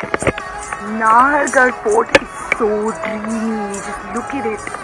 Lohagarh Fort is so dreamy. Just look at it.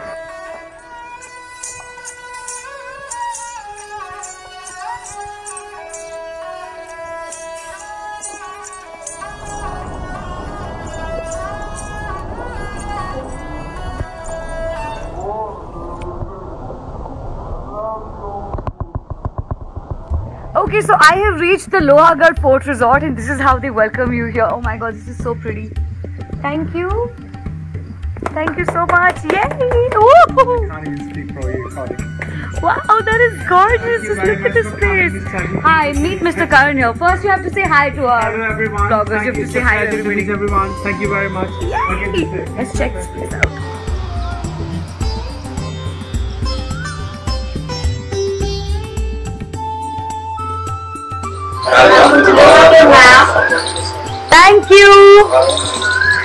Okay, so I have reached the Lohagarh Fort Resort and this is how they welcome you here. Oh my god, this is so pretty. Thank you. Thank you so much. Yay! Woo! I can't even speak for you, sorry. Wow, that is gorgeous. Just look at this place. Hi, meet Mr. Karan here. First you have to say hi to our Hello everyone. vloggers. You have to say hi to everybody. Everyone. Thank you very much. Yay! Let's check this place out. Welcome to the map. Thank you.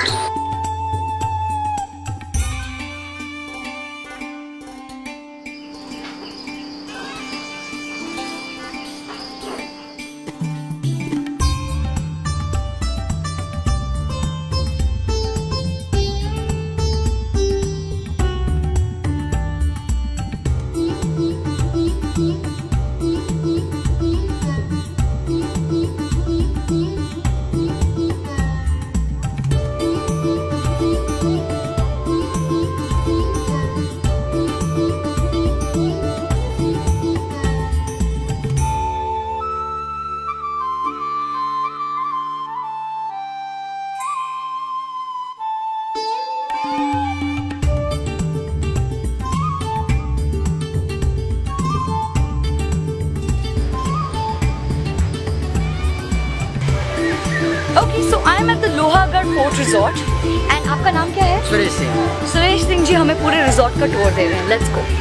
Okay, so I am at the Lohagarh Fort Resort and आपका नाम क्या है? सुरेश सिंह। सुरेश सिंह जी हमें पूरे resort का tour दे रहे हैं। Let's go.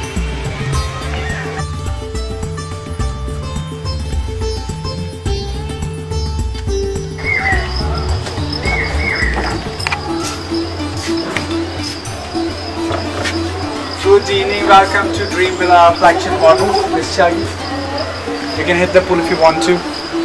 Good evening, welcome to Dream Villa flagship model, Miss Shaggy. You can hit the pool if you want to.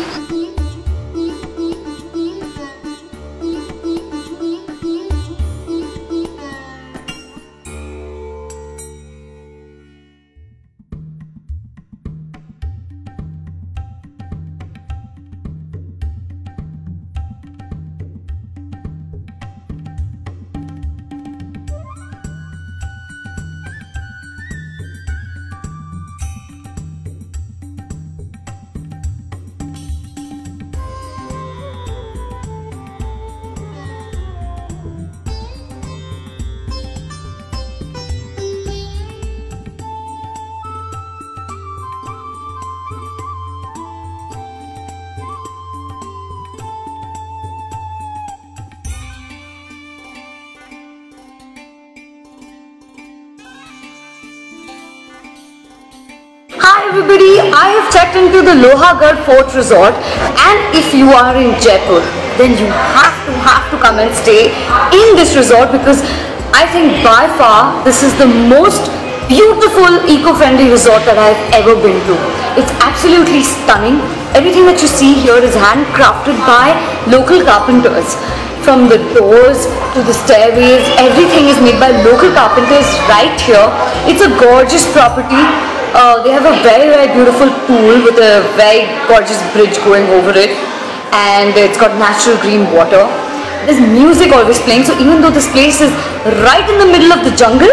Hi everybody, I have checked into the Lohagarh Fort Resort and if you are in Jaipur then you have to come and stay in this resort because I think by far this is the most beautiful eco-friendly resort that I have ever been to. It's absolutely stunning. Everything that you see here is handcrafted by local carpenters. From the doors to the stairways, everything is made by local carpenters right here. It's a gorgeous property. They have a very beautiful pool with a very gorgeous bridge going over it and it's got natural green water. There's music always playing, so even though this place is right in the middle of the jungle,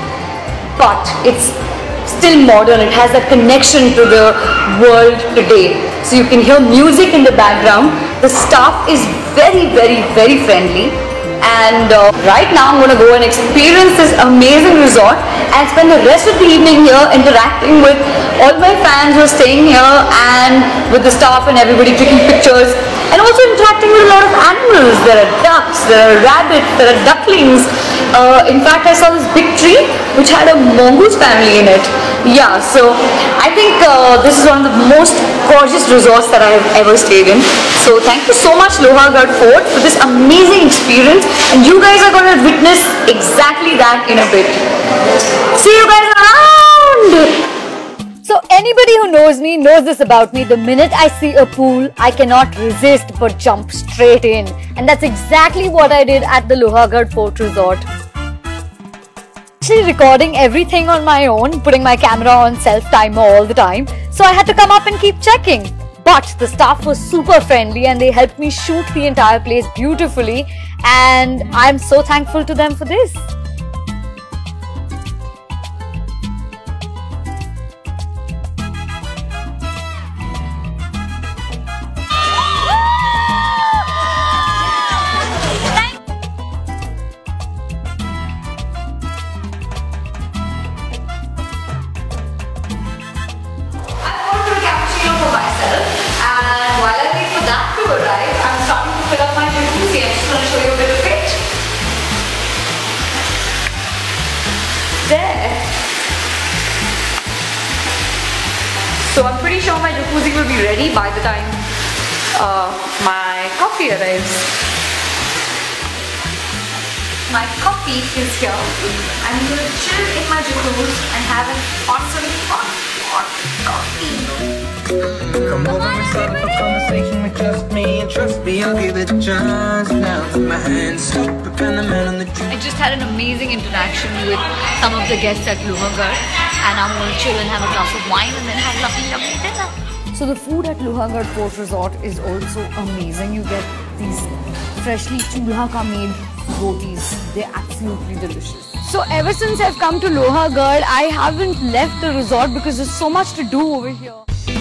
but it's still modern. It has that connection to the world today. So you can hear music in the background. The staff is very friendly. And right now I'm going to go and experience this amazing resort and spend the rest of the evening here interacting with all my fans who are staying here and with the staff and everybody, taking pictures and also interacting with a lot of animals. There are ducks, there are rabbits, there are ducklings. In fact, I saw this big tree which had a mongoose family in it. Yeah, so I think this is one of the most gorgeous resorts that I have ever stayed in. So thank you so much Lohagarh Fort for this amazing experience, and you guys are going to witness exactly that in a bit. See you guys around! So anybody who knows me knows this about me. The minute I see a pool, I cannot resist but jump straight in. And that's exactly what I did at the Lohagarh Fort Resort. Actually recording everything on my own, putting my camera on self-timer all the time. So I had to come up and keep checking. But the staff was super friendly and they helped me shoot the entire place beautifully. And I'm so thankful to them for this. There. So I'm pretty sure my jacuzzi will be ready by the time my coffee arrives. My coffee is here. I'm going to chill in my jacuzzi and have an awesome hot coffee. Come over and start up a conversation with just me, and trust me, I'll give it a chance. Now take my hand, super kind of man on the I just had an amazing interaction with some of the guests at Lohagarh, and I'm going to chill and have a glass of wine and then have lovely dinner. So the food at Lohagarh Fort Resort is also amazing. You get these freshly chulha ka made rotis. They're absolutely delicious. So ever since I've come to Lohagarh, I haven't left the resort because there's so much to do over here.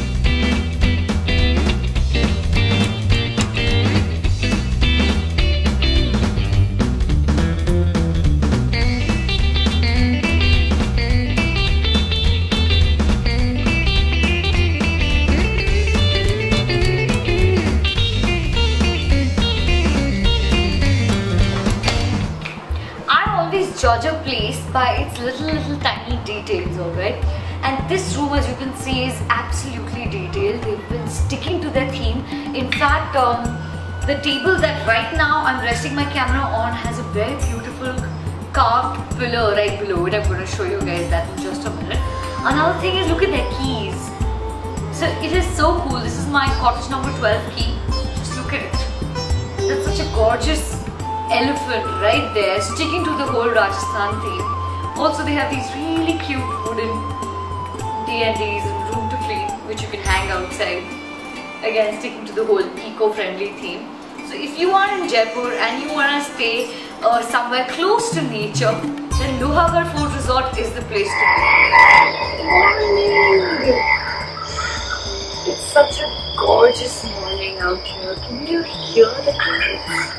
Judge a place by its little tiny details, alright? And this room, as you can see, is absolutely detailed. They've been sticking to their theme. In fact, the table that right now I'm resting my camera on has a very beautiful carved pillar right below it. I'm going to show you guys that in just a minute. Another thing is, look at their keys. So it is so cool. This is my cottage number 12 key. Just look at it. That's such a gorgeous elephant right there, sticking to the whole Rajasthan theme. Also, they have these really cute wooden D&Ds and room to clean, which you can hang outside. Again, sticking to the whole eco-friendly theme. So if you are in Jaipur and you want to stay somewhere close to nature, then Lohagarh Fort Resort is the place to be. Morning! It's such a gorgeous morning out here. Can you hear the crickets?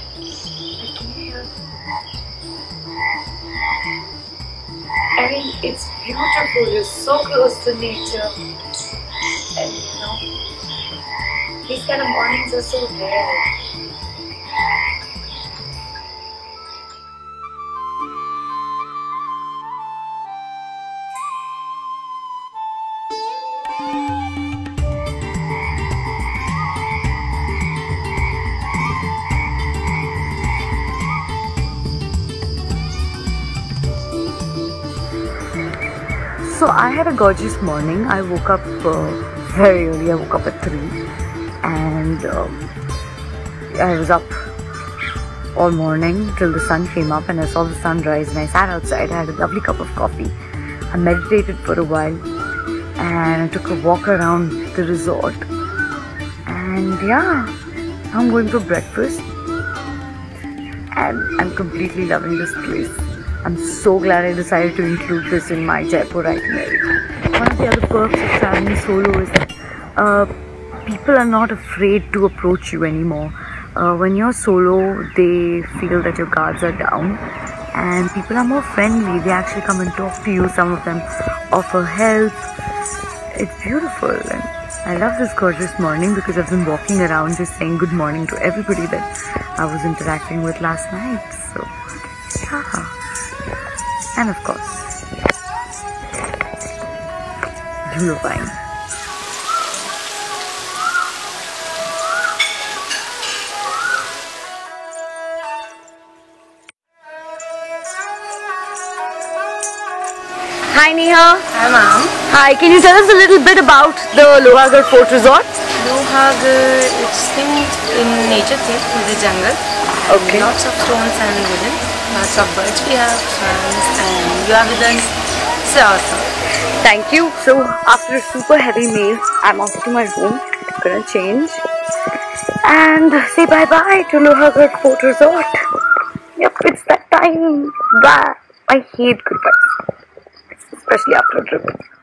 I mean, it's beautiful. You're so close to nature, and you know, these kind of mornings are so rare. So I had a gorgeous morning. I woke up very early. I woke up at 3 and I was up all morning till the sun came up and I saw the sunrise and I sat outside. I had a lovely cup of coffee. I meditated for a while and I took a walk around the resort. And yeah, I'm going for breakfast and I'm completely loving this place. I'm so glad I decided to include this in my Jaipur itinerary. One of the other perks of traveling solo is that people are not afraid to approach you anymore. When you're solo, they feel that your guards are down and people are more friendly. They actually come and talk to you. Some of them offer help. It's beautiful and I love this gorgeous morning because I've been walking around just saying good morning to everybody that I was interacting with last night. So yeah. And of course, beautifying. Hi Neha. Hi ma'am. Hi, can you tell us a little bit about the Lohagarh Fort Resort? Lohagarh, it's themed in nature theme in the jungle. Okay. Lots of stones and wooden. Lots of birds we have, swans, and you are with us. So awesome. Thank you. So after a super heavy meal, I'm off to my room. I'm gonna change and say bye bye to Lohagarh Fort Resort. Yep, it's that time. Bye. I hate goodbyes, especially after a trip.